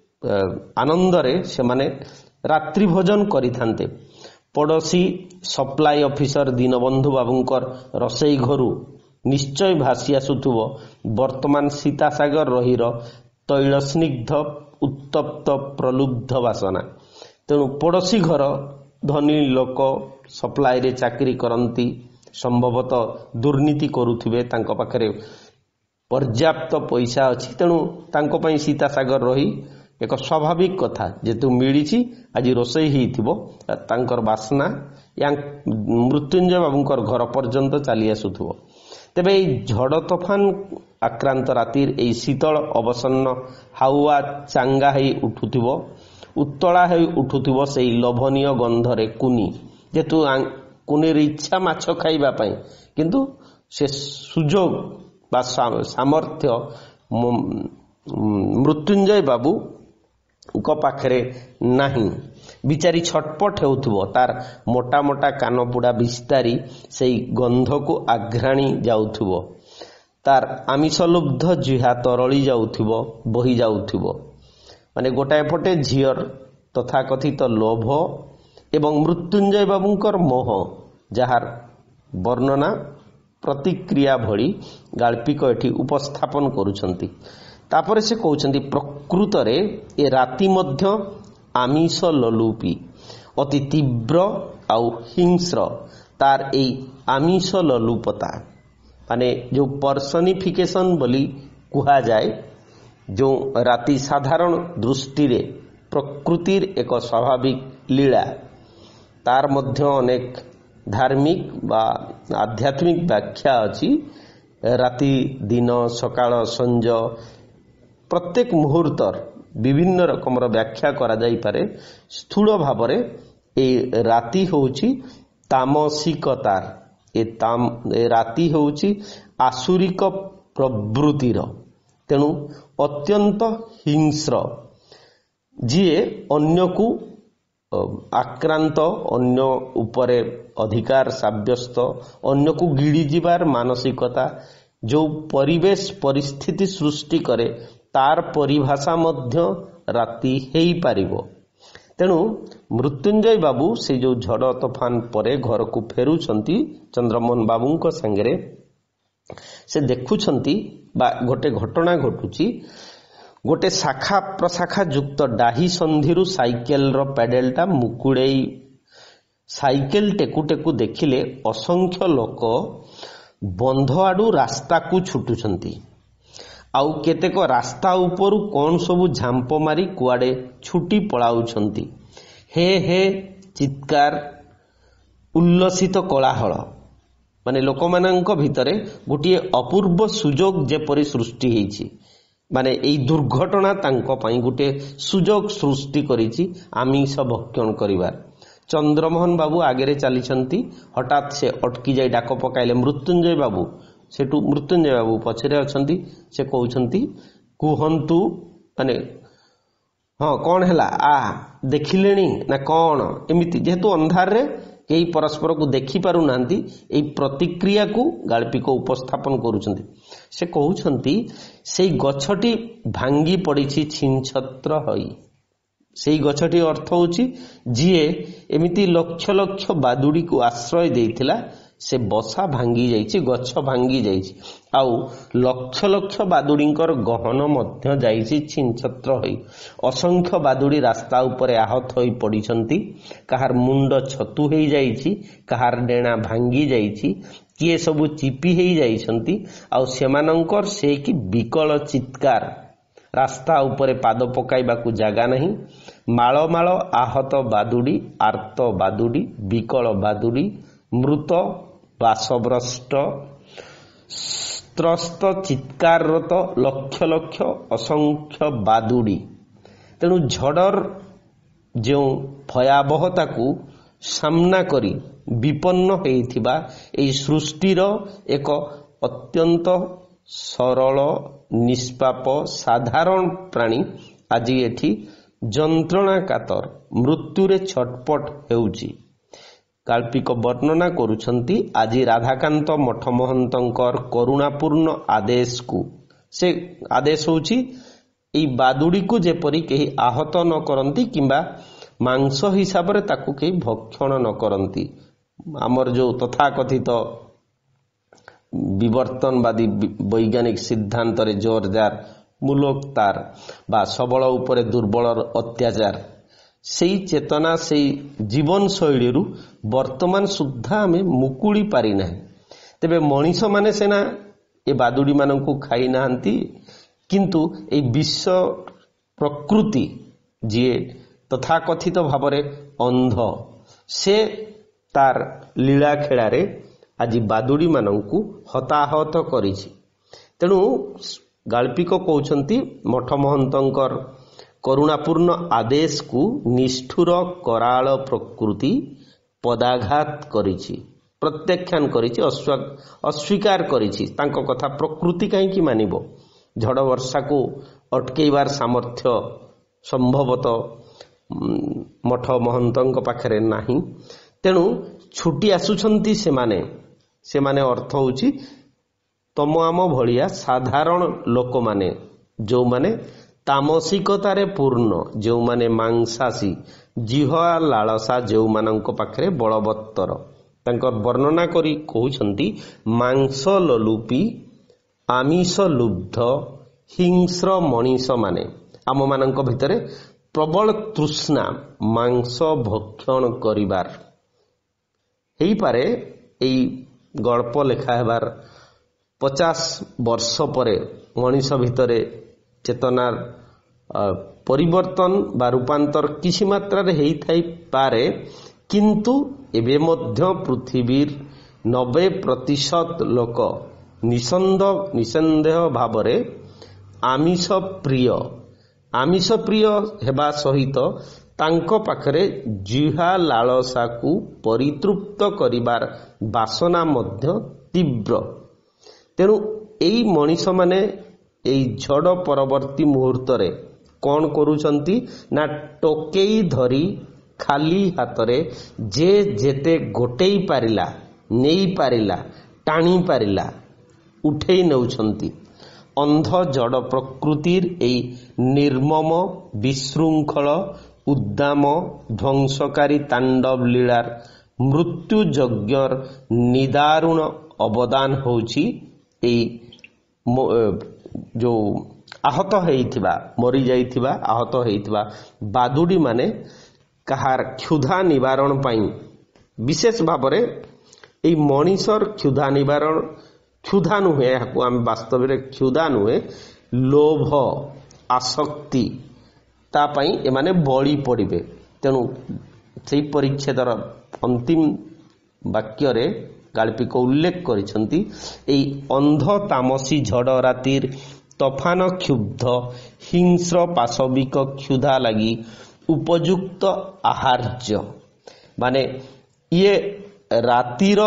ଆନନ୍ଦରେ ସେମାନେ ରାତ୍ରି ଭୋଜନ କରିଥାନ୍ତେ। ପଡ଼ୋଶୀ ସପ୍ଲାଇ ଅଫିସର ଦୀନବନ୍ଧୁ ବାବୁଙ୍କର ରୋଷେଇ ଘରୁ ନିଶ୍ଚୟ ଭାସି ଆସୁଥିବ ବର୍ତ୍ତମାନ ସୀତାସାଗର ରହିର ତୈଳ ସ୍ନିଗ୍ଧ ଉତ୍ତପ୍ତ ପ୍ରଲୁବ୍ଧ ବାସନା। ତେଣୁ ପଡ଼ୋଶୀ ଘର ଧନୀ ଲୋକ, ସପ୍ଲାଇରେ ଚାକିରି କରନ୍ତି, ସମ୍ଭବତଃ ଦୁର୍ନୀତି କରୁଥିବେ, ତାଙ୍କ ପାଖରେ ପର୍ଯ୍ୟାପ୍ତ ପଇସା ଅଛି। ତେଣୁ ତାଙ୍କ ପାଇଁ ସୀତାସାଗର ରହି ଏକ ସ୍ୱାଭାବିକ କଥା, ଯେହେତୁ ମିଳିଛି ଆଜି ରୋଷେଇ ହେଇଥିବ, ତାଙ୍କର ବାସ୍ନା ମୃତ୍ୟୁଞ୍ଜୟ ବାବୁଙ୍କର ଘର ପର୍ଯ୍ୟନ୍ତ ଚାଲି ଆସୁଥିବ। ତେବେ ଏଇ ଝଡ଼ ତୋଫାନ ଆକ୍ରାନ୍ତ ରାତିର ଏଇ ଶୀତଳ ଅବସନ୍ନ ହାୱା ଚାଙ୍ଗା ହେଇ ଉଠୁଥିବ, ଉତ୍ତଳା ହେଇ ଉଠୁଥିବ ସେଇ ଲୋଭନୀୟ ଗନ୍ଧରେ କୁନି, ଯେହେତୁ କୁନିର ଇଚ୍ଛା ମାଛ ଖାଇବା ପାଇଁ, କିନ୍ତୁ ସେ ସୁଯୋଗ ବା ସାମର୍ଥ୍ୟ ମୃତ୍ୟୁଞ୍ଜୟ ବାବୁଙ୍କ ପାଖରେ ନାହିଁ। ବିଚାରୀ ଛଟପଟ ହେଉଥିବ, ତାର ମୋଟା ମୋଟା କାନପୁଡ଼ା ବିସ୍ତାରି ସେଇ ଗନ୍ଧକୁ ଆଘ୍ରାଣି ଯାଉଥିବ, ତାର ଆମିଷଲୁବ୍ଧ ଜିହା ତରଳି ଯାଉଥିବ, ବହି ଯାଉଥିବ। ମାନେ ଗୋଟାଏ ପଟେ ଝିଅର ତଥାକଥିତ ଲୋଭ ଏବଂ ମୃତ୍ୟୁଞ୍ଜୟ ବାବୁଙ୍କର ମୋହ, ଯାହାର ବର୍ଣ୍ଣନା ପ୍ରତିକ୍ରିୟା ଭଳି ଗାଳ୍ପିକ ଏଠି ଉପସ୍ଥାପନ କରୁଛନ୍ତି। ତାପରେ ସେ କହୁଛନ୍ତି ପ୍ରକୃତରେ ଏ ରାତି ମଧ୍ୟ ଆମିଷ ଲୋଲୁପୀ, ଅତି ତୀବ୍ର ଆଉ ହିଂସ୍ର ତାର ଏଇ ଆମିଷ ଲୋଲୁପତା, ମାନେ ଯେଉଁ ପର୍ସନିଫିକେସନ ବୋଲି କୁହାଯାଏ, ଯେଉଁ ରାତି ସାଧାରଣ ଦୃଷ୍ଟିରେ ପ୍ରକୃତିର ଏକ ସ୍ୱାଭାବିକ ଲୀଳା, ତାର ମଧ୍ୟ ଅନେକ ଧାର୍ମିକ ବା ଆଧ୍ୟାତ୍ମିକ ବ୍ୟାଖ୍ୟା ଅଛି। ରାତି, ଦିନ, ସକାଳ, ସଞ୍ଜ ପ୍ରତ୍ୟେକ ମୁହୂର୍ତ୍ତର ବିଭିନ୍ନ ରକମର ବ୍ୟାଖ୍ୟା କରାଯାଇପାରେ। ସ୍ଥୂଳ ଭାବରେ ଏ ରାତି ହେଉଛି ତାମସିକତାର, ଏ ରାତି ହେଉଛି ଆସୁରିକ ପ୍ରବୃତ୍ତିର, ତେଣୁ ଅତ୍ୟନ୍ତ ହିଂସ୍ର, ଯିଏ ଅନ୍ୟକୁ ଆକ୍ରାନ୍ତ, ଅନ୍ୟ ଉପରେ ଅଧିକାର ସାବ୍ୟସ୍ତ, ଅନ୍ୟକୁ ଗିଳିଯିବାର ମାନସିକତା ଯେଉଁ ପରିବେଶ ପରିସ୍ଥିତି ସୃଷ୍ଟି କରେ, ତାର ପରିଭାଷା ମଧ୍ୟ ରାତି ହେଇପାରିବ। ତେଣୁ ମୃତ୍ୟୁଞ୍ଜୟ ବାବୁ ସେ ଯେଉଁ ଝଡ଼ ତୋଫାନ ପରେ ଘରକୁ ଫେରୁଛନ୍ତି ଚନ୍ଦ୍ରମୋହନ ବାବୁଙ୍କ ସାଙ୍ଗରେ, ସେ ଦେଖୁଛନ୍ତି ବା ଗୋଟେ ଘଟଣା ଘଟୁଛି। ଗୋଟେ ଶାଖା ପ୍ରଶାଖା ଯୁକ୍ତ ଡାହି ସନ୍ଧିରୁ ସାଇକେଲର ପ୍ୟାଡେଲଟା ମୁକୁଡ଼େଇ ସାଇକେଲ ଟେକୁ ଟେକୁ ଦେଖିଲେ ଅସଂଖ୍ୟ ଲୋକ ବନ୍ଧ ଆଡୁ ରାସ୍ତାକୁ ଛୁଟୁଛନ୍ତି। ଆଉ କେତେକ ରାସ୍ତା ଉପରୁ କଣ ସବୁ ଝାମ୍ପ ମାରି କୁଆଡେ ଛୁଟି ପଳାଉଛନ୍ତି। ହେ ହେ ଚିତ୍କାର, ଉଲ୍ଲସିତ କୋଳାହଳ, ମାନେ ଲୋକମାନଙ୍କ ଭିତରେ ଗୋଟିଏ ଅପୂର୍ବ ସୁଯୋଗ ଯେପରି ସୃଷ୍ଟି ହେଇଛି। ମାନେ ଏଇ ଦୁର୍ଘଟଣା ତାଙ୍କ ପାଇଁ ଗୋଟିଏ ସୁଯୋଗ ସୃଷ୍ଟି କରିଛି ଆମିଷ ଭକ୍ଷଣ କରିବାର। ଚନ୍ଦ୍ରମୋହନ ବାବୁ ଆଗରେ ଚାଲିଛନ୍ତି, ହଠାତ୍ ସେ ଅଟକି ଯାଇ ଡାକ ପକାଇଲେ, ମୃତ୍ୟୁଞ୍ଜୟ ବାବୁ। ସେଠୁ ମୃତ୍ୟୁଞ୍ଜୟ ବାବୁ ପଛରେ ଅଛନ୍ତି। ସେ କହୁଛନ୍ତି, କୁହନ୍ତୁ, ମାନେ ହଁ କଣ ହେଲା, ଦେଖିଲେଣି ନା କଣ? ଏମିତି ଯେହେତୁ ଅନ୍ଧାରରେ କେହି ପରସ୍ପରକୁ ଦେଖିପାରୁନାହାନ୍ତି, ଏଇ ପ୍ରତିକ୍ରିୟାକୁ ଗାଳ୍ପିକ ଉପସ୍ଥାପନ କରୁଛନ୍ତି। ସେ କହୁଛନ୍ତି, ସେଇ ଗଛଟି ଭାଙ୍ଗି ପଡ଼ିଛି ଛିନ୍ଛତ୍ର ହୋଇ। ସେଇ ଗଛଟି ଅର୍ଥ ହେଉଛି ଯିଏ ଏମିତି ଲକ୍ଷ ଲକ୍ଷ ବାଦୁଡ଼ିକୁ ଆଶ୍ରୟ ଦେଇଥିଲା, ସେ ବସା ଭାଙ୍ଗି ଯାଇଛି, ଗଛ ଭାଙ୍ଗି ଯାଇଛି, ଆଉ ଲକ୍ଷ ଲକ୍ଷ ବାଦୁଡ଼ିଙ୍କର ଗହନ ମଧ୍ୟ ଯାଇଛି ଛିନ୍ଛତ୍ର ହୋଇ। ଅସଂଖ୍ୟ ବାଦୁଡ଼ି ରାସ୍ତା ଉପରେ ଆହତ ହୋଇ ପଡ଼ିଛନ୍ତି। କାହାର ମୁଣ୍ଡ ଛତୁ ହେଇଯାଇଛି, କାହାର ଡେଣା ଭାଙ୍ଗି ଯାଇଛି, କିଏ ସବୁ ଚିପି ହେଇଯାଇଛନ୍ତି, ଆଉ ସେମାନଙ୍କର ସେ କି ବିକଳ ଚିତ୍କାର। ରାସ୍ତା ଉପରେ ପାଦ ପକାଇବାକୁ ଜାଗା ନାହିଁ। ମାଳ ମାଳ ଆହତ ବାଦୁଡ଼ି, ଆର୍ତ ବାଦୁଡ଼ି, ବିକଳ ବାଦୁଡ଼ି, ମୃତ ବାସଭ୍ରଷ୍ଟ ତ୍ରସ୍ତ ଚିତ୍କାରରତ ଲକ୍ଷ ଲକ୍ଷ ଅସଂଖ୍ୟ ବାଦୁଡ଼ି। ତେଣୁ ଝଡ଼ର ଯେଉଁ ଭୟାବହତାକୁ ସାମ୍ନା କରି ବିପନ୍ନ ହେଇଥିବା ଏହି ସୃଷ୍ଟିର ଏକ ଅତ୍ୟନ୍ତ ସରଳ, ନିଷ୍ପାପ, ସାଧାରଣ ପ୍ରାଣୀ ଆଜି ଏଠି ଯନ୍ତ୍ରଣା କାତର, ମୃତ୍ୟୁରେ ଛଟପଟ ହେଉଛି। ଗାଳ୍ପିକ ବର୍ଣ୍ଣନା କରୁଛନ୍ତି ଆଜି ରାଧାକାନ୍ତ ମଠ ମହନ୍ତଙ୍କର କରୁଣାପୂର୍ଣ୍ଣ ଆଦେଶକୁ। ସେ ଆଦେଶ ହେଉଛି ଏଇ ବାଦୁଡ଼ିକୁ ଯେପରି କେହି ଆହତ ନ କରନ୍ତି କିମ୍ବା ମାଂସ ହିସାବରେ ତାକୁ କେହି ଭକ୍ଷଣ ନ କରନ୍ତି। ଆମର ଯେଉଁ ତଥାକଥିତ ବିବର୍ତ୍ତନବାଦୀ ବୈଜ୍ଞାନିକ ସିଦ୍ଧାନ୍ତରେ ଜୋରଦାର ମୂଲକ ତାର ବା ସବଳ ଉପରେ ଦୁର୍ବଳର ଅତ୍ୟାଚାର, ସେଇ ଚେତନା, ସେଇ ଜୀବନ ଶୈଳୀରୁ ବର୍ତ୍ତମାନ ସୁଦ୍ଧା ଆମେ ମୁକୁଳି ପାରିନାହିଁ। ତେବେ ମଣିଷମାନେ ସିନା ଏ ବାଦୁଡ଼ିମାନଙ୍କୁ ଖାଇନାହାନ୍ତି, କିନ୍ତୁ ଏଇ ବିଶ୍ୱ ପ୍ରକୃତି ଯିଏ ତଥାକଥିତ ଭାବରେ ଅନ୍ଧ, ସେ ତାର ଲୀଳା ଖେଳାରେ ଆଜି ବାଦୁଡ଼ିମାନଙ୍କୁ ହତାହତ କରିଛି। ତେଣୁ ଗାଳ୍ପିକ କହୁଛନ୍ତି ମଠ ମହନ୍ତଙ୍କର କରୁଣାପୂର୍ଣ୍ଣ ଆଦେଶକୁ ନିଷ୍ଠୁର କରାଳ ପ୍ରକୃତି ପଦାଘାତ କରିଛି, ପ୍ରତ୍ୟାଖ୍ୟାନ କରିଛି, ଅସ୍ୱୀକାର କରିଛି। ତାଙ୍କ କଥା ପ୍ରକୃତି କାହିଁକି ମାନିବ? ଝଡ଼ ବର୍ଷାକୁ ଅଟକେଇବାର ସାମର୍ଥ୍ୟ ସମ୍ଭବତଃ ମଠ ମହନ୍ତଙ୍କ ପାଖରେ ନାହିଁ। ତେଣୁ ଛୁଟି ଆସୁଛନ୍ତି ସେମାନେ ଅର୍ଥ ହେଉଛି ତମ ଆମ ଭଳିଆ ସାଧାରଣ ଲୋକମାନେ, ଯେଉଁମାନେ ତାମସିକତାରେ ପୂର୍ଣ୍ଣ, ଯେଉଁମାନେ ମାଂସାଶୀ, ଜିହ୍ୱା ଲାଳସା ଯେଉଁମାନଙ୍କ ପାଖରେ ବଳବତ୍ତର, ତାଙ୍କର ବର୍ଣ୍ଣନା କରି କହୁଛନ୍ତି ମାଂସ ଲୋଲୁପି ଆମିଷ ଲୁବ୍ଧ ହିଂସ୍ର ମଣିଷ ମାନେ ଆମମାନଙ୍କ ଭିତରେ ପ୍ରବଳ ତୃଷ୍ଣା ମାଂସ ଭକ୍ଷଣ କରିବାର ହେଇପାରେ। ଏଇ ଗଳ୍ପ ଲେଖା ହେବାର 50 ବର୍ଷ ପରେ ମଣିଷ ଭିତରେ ଚେତନାର ପରିବର୍ତ୍ତନ ବା ରୂପାନ୍ତର କିଛି ମାତ୍ରାରେ ହେଇଥାଇପାରେ, କିନ୍ତୁ ଏବେ ମଧ୍ୟ ପୃଥିବୀର 90% ଲୋକ ନିସନ୍ଦେହ ଭାବରେ ଆମିଷ ପ୍ରିୟ ହେବା ସହିତ ତାଙ୍କ ପାଖରେ ଜିହ୍ୱା ଲାଳସାକୁ ପରିତୃପ୍ତ କରିବାର ବାସନା ମଧ୍ୟ ତୀବ୍ର। ତେଣୁ ଏଇ ମଣିଷମାନେ ଏଇ ଝଡ଼ ପରବର୍ତ୍ତୀ ମୁହୂର୍ତ୍ତରେ କ'ଣ କରୁଛନ୍ତି ନା ଟୋକେଇ ଧରି ଖାଲି ହାତରେ ଯେ ଯେତେ ଗୋଟେଇ ପାରିଲା, ନେଇପାରିଲା, ଟାଣି ପାରିଲା ଉଠେଇ ନେଉଛନ୍ତି। ଅନ୍ଧ ଜଡ଼ ପ୍ରକୃତିର ଏଇ ନିର୍ମମ ବିଶୃଙ୍ଖଳ ଉଦ୍ଦାମ ଧ୍ୱଂସକାରୀ ତାଣ୍ଡବ ଲୀଳାର ମୃତ୍ୟୁ ଯଜ୍ଞର ନିଦାରୁଣ ଅବଦାନ ହେଉଛି ଏଇ ଯୋଉ ଆହତ ହେଇଥିବା, ମରିଯାଇଥିବା, ଆହତ ହେଇଥିବା ବାଦୁଡ଼ିମାନେ କାହାର କ୍ଷୁଧା ନିବାରଣ ପାଇଁ ବିଶେଷ ଭାବରେ ଏଇ ମଣିଷର କ୍ଷୁଧା ନିବାରଣ, କ୍ଷୁଧା ନୁହେଁ, ଏହାକୁ ଆମେ ବାସ୍ତବରେ କ୍ଷୁଧା ନୁହେଁ, ଲୋଭ ଆସକ୍ତି, ତା ପାଇଁ ଏମାନେ ବଳି ପଡ଼ିବେ। ତେଣୁ ସେହି ପରିଚ୍ଛେଦର ଅନ୍ତିମ ବାକ୍ୟରେ ଗାଳ୍ପିକ ଉଲ୍ଲେଖ କରିଛନ୍ତି ଏଇ ଅନ୍ଧ ତାମସୀ ଝଡ଼ ରାତିର ତଫାନ କ୍ଷୁବ୍ଧ ହିଂସ୍ର ପାଶବିକ କ୍ଷୁଧା ଲାଗି ଉପଯୁକ୍ତ ଆହାର୍ଯ୍ୟ, ମାନେ ଇଏ ରାତିର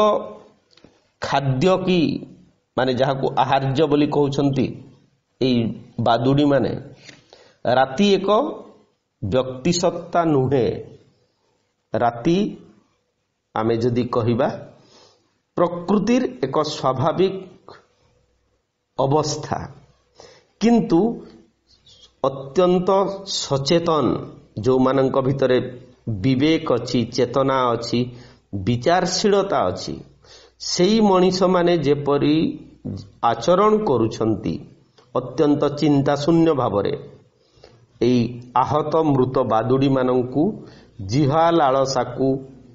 ଖାଦ୍ୟ କି ମାନେ ଯାହାକୁ ଆହାର୍ଯ୍ୟ ବୋଲି କହୁଛନ୍ତି ଏଇ ବାଦୁଡ଼ିମାନେ, ରାତି ଏକ ବ୍ୟକ୍ତି ସତ୍ତା ନୁହେଁ। ରାତି ଆମେ ଯଦି କହିବା ପ୍ରକୃତିର ଏକ ସ୍ୱାଭାବିକ ଅବସ୍ଥା, କିନ୍ତୁ ଅତ୍ୟନ୍ତ ସଚେତନ ଯେଉଁମାନଙ୍କ ଭିତରେ ବିବେକ ଅଛି, ଚେତନା ଅଛି, ବିଚାରଶୀଳତା ଅଛି, ସେଇ ମଣିଷମାନେ ଯେପରି ଆଚରଣ କରୁଛନ୍ତି ଅତ୍ୟନ୍ତ ଚିନ୍ତାଶୂନ୍ୟ ଭାବରେ ଏଇ ଆହତ ମୃତ ବାଦୁଡ଼ିମାନଙ୍କୁ ଜିହ୍ୱା ଲାଳସାକୁ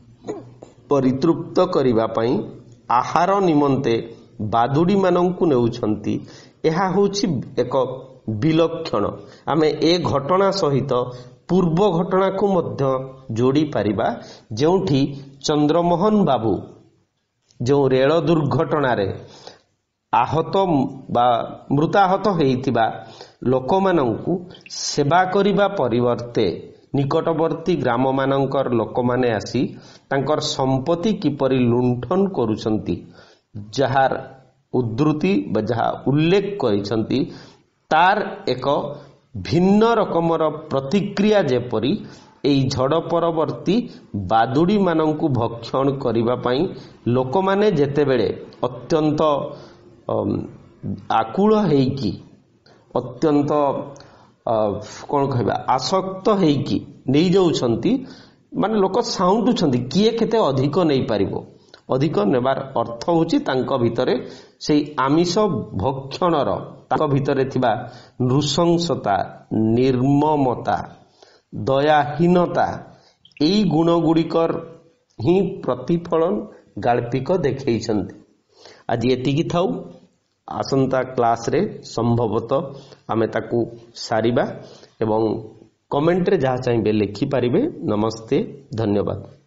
ପରିତୃପ୍ତ କରିବା ପାଇଁ ଆହାର ନିମନ୍ତେ ବାଦୁଡ଼ିମାନଙ୍କୁ ନେଉଛନ୍ତି, ଏହା ହେଉଛି ଏକ ବିଲକ୍ଷଣ। ଆମେ ଏ ଘଟଣା ସହିତ ପୂର୍ବ ଘଟଣାକୁ ମଧ୍ୟ ଯୋଡ଼ି ପାରିବା, ଯେଉଁଠି ଚନ୍ଦ୍ରମୋହନ ବାବୁ ଯେଉଁ ରେଳ ଦୁର୍ଘଟଣାରେ ଆହତ ବା ମୃତାହତ ହେଇଥିବା ଲୋକମାନଙ୍କୁ ସେବା କରିବା ପରିବର୍ତ୍ତେ ନିକଟବର୍ତ୍ତୀ ଗ୍ରାମମାନଙ୍କର ଲୋକମାନେ ଆସି ତାଙ୍କର ସମ୍ପତ୍ତି କିପରି ଲୁଣ୍ଠନ କରୁଛନ୍ତି, ଯାହାର ଉଦ୍ଧୃତି ବା ଯାହା ଉଲ୍ଲେଖ କରିଛନ୍ତି, ତାର ଏକ ଭିନ୍ନ ରକମର ପ୍ରତିକ୍ରିୟା ଯେପରି ଏହି ଝଡ଼ ପରବର୍ତ୍ତୀ ବାଦୁଡ଼ିମାନଙ୍କୁ ଭକ୍ଷଣ କରିବା ପାଇଁ ଲୋକମାନେ ଯେତେବେଳେ ଅତ୍ୟନ୍ତ ଆକୁଳ ହେଇକି, ଅତ୍ୟନ୍ତ କ'ଣ କହିବା, ଆସକ୍ତ ହେଇକି ନେଇଯାଉଛନ୍ତି, ମାନେ ଲୋକ ସାଉଁଟୁଛନ୍ତି କିଏ କେତେ ଅଧିକ ନେଇପାରିବ। ଅଧିକ ନେବାର ଅର୍ଥ ହେଉଛି ତାଙ୍କ ଭିତରେ ସେଇ ଆମିଷ ଭକ୍ଷଣର, ତାଙ୍କ ଭିତରେ ଥିବା ନୃଶଂସତା, ନିର୍ମମତା, ଦୟାହୀନତା, ଏଇ ଗୁଣଗୁଡ଼ିକର ହିଁ ପ୍ରତିଫଳନ ଗାଳ୍ପିକ ଦେଖେଇଛନ୍ତି। ଆଜି ଏତିକି ଥାଉ, ଆସନ୍ତା କ୍ଲାସରେ ସମ୍ଭବତଃ ଆମେ ତାକୁ ସାରିବା ଏବଂ କମେଣ୍ଟରେ ଯାହା ଚାହିଁବେ ଲେଖିପାରିବେ। ନମସ୍ତେ, ଧନ୍ୟବାଦ।